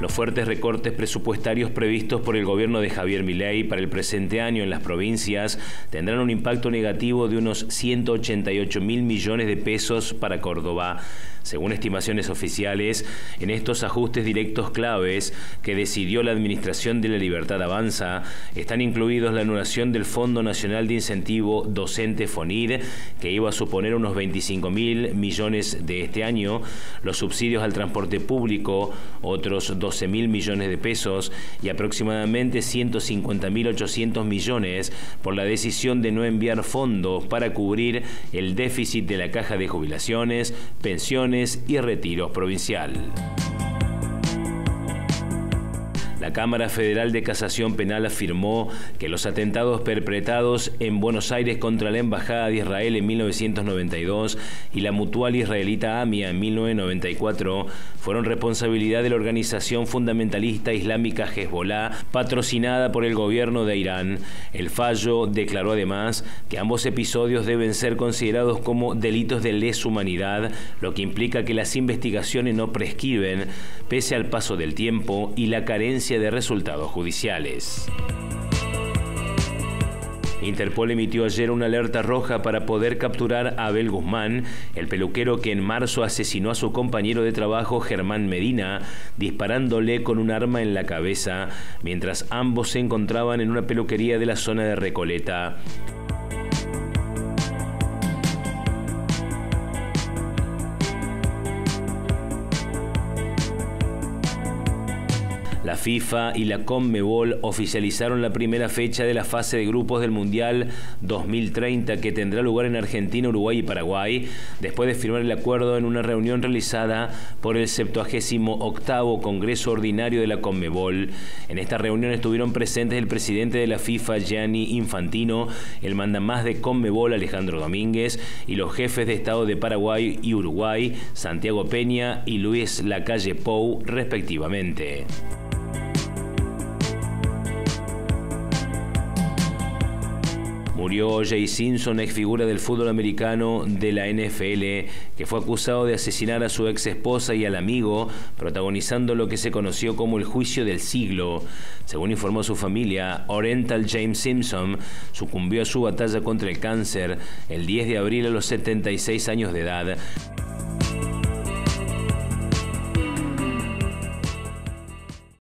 Los fuertes recortes presupuestarios previstos por el gobierno de Javier Milei para el presente año en las provincias tendrán un impacto negativo de unos 188.000 millones de pesos para Córdoba. Según estimaciones oficiales, en estos ajustes directos claves que decidió la Administración de la Libertad Avanza, están incluidos la anulación del Fondo Nacional de Incentivo Docente FONID, que iba a suponer unos 25.000 millones de este año, los subsidios al transporte público, otros 12.000 millones de pesos, y aproximadamente 150.800 millones por la decisión de no enviar fondos para cubrir el déficit de la Caja de Jubilaciones, Pensiones y Retiros Provincial. La Cámara Federal de Casación Penal afirmó que los atentados perpetrados en Buenos Aires contra la Embajada de Israel en 1992 y la Mutual Israelita AMIA en 1994 fueron responsabilidad de la organización fundamentalista islámica Hezbollah, patrocinada por el gobierno de Irán. El fallo declaró además que ambos episodios deben ser considerados como delitos de lesa humanidad, lo que implica que las investigaciones no prescriben, pese al paso del tiempo y la carencia de resultados judiciales. Interpol emitió ayer una alerta roja para poder capturar a Abel Guzmán, el peluquero que en marzo asesinó a su compañero de trabajo Germán Medina, disparándole con un arma en la cabeza, mientras ambos se encontraban en una peluquería de la zona de Recoleta. La FIFA y la Conmebol oficializaron la primera fecha de la fase de grupos del Mundial 2030 que tendrá lugar en Argentina, Uruguay y Paraguay, después de firmar el acuerdo en una reunión realizada por el 78º Congreso Ordinario de la Conmebol. En esta reunión estuvieron presentes el presidente de la FIFA, Gianni Infantino, el mandamás de Conmebol, Alejandro Domínguez, y los jefes de Estado de Paraguay y Uruguay, Santiago Peña y Luis Lacalle Pou, respectivamente. Murió O.J. Simpson, ex figura del fútbol americano de la NFL, que fue acusado de asesinar a su ex esposa y al amigo, protagonizando lo que se conoció como el juicio del siglo. Según informó su familia, Orenthal James Simpson sucumbió a su batalla contra el cáncer el 10 de abril a los 76 años de edad.